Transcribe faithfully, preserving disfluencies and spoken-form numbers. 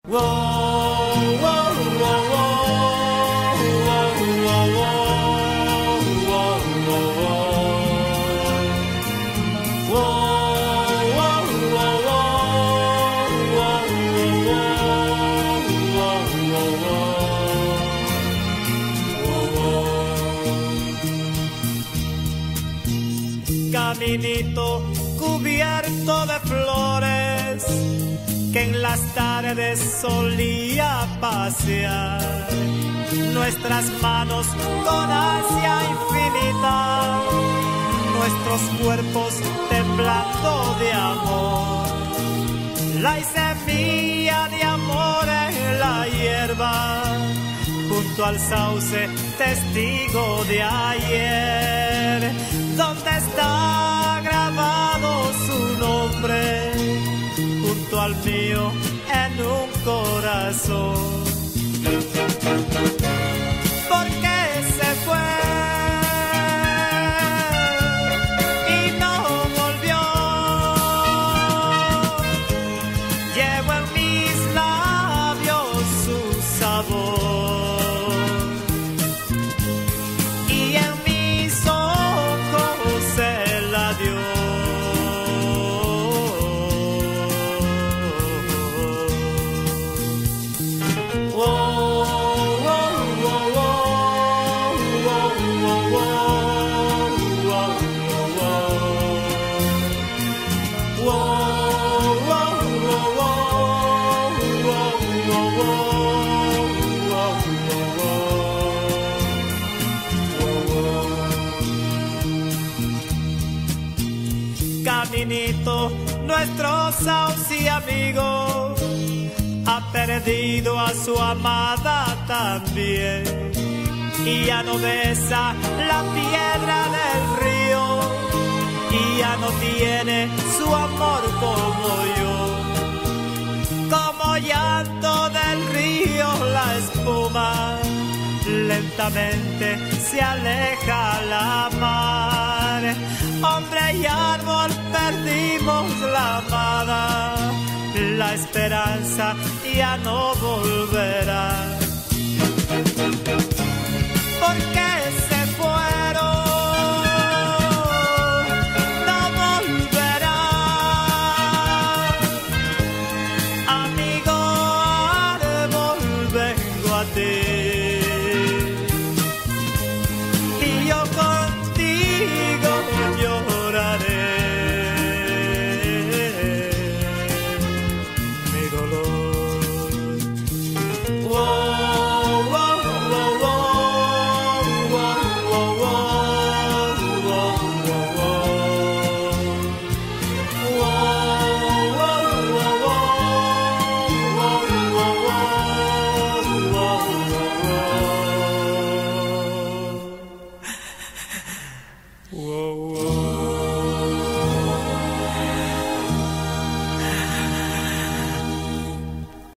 Caminito cubierto de flores que en las tardes solía pasear, nuestras manos con ansia infinita, nuestros cuerpos temblando de amor, la semilla de amor en la hierba, junto al sauce, testigo de ayer, donde está grabado su nombre, junto al mío en un corazón. ¿Por qué se fue y no volvió? Llevo en mis labios su sabor y en mis ojos él la dio. Caminito, nuestro sauce amigo, ha perdido a su amada también, y ya no besa la piedra del río, y ya no tiene su amor como yo. Como llanto del río la espuma, lentamente se aleja la mar. Hombre y árbol perdimos la amada, la esperanza ya no volverá.